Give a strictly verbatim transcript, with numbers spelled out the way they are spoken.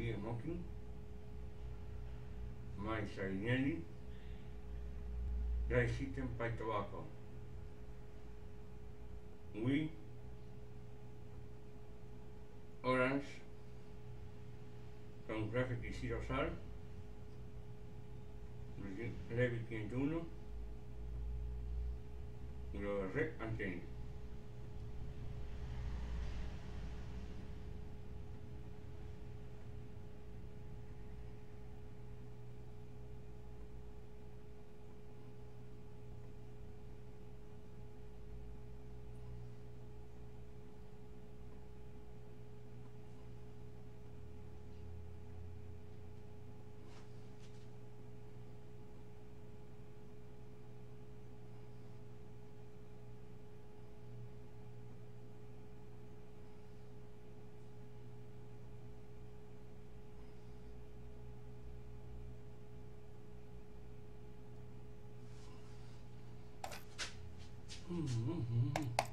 Lee Smoking, My Savinelli, Dry System Pipe Tobacco, We, Orange, Camouflage TShirt, Levi quinientos uno, y lo de Red Antenna. Mm-hmm.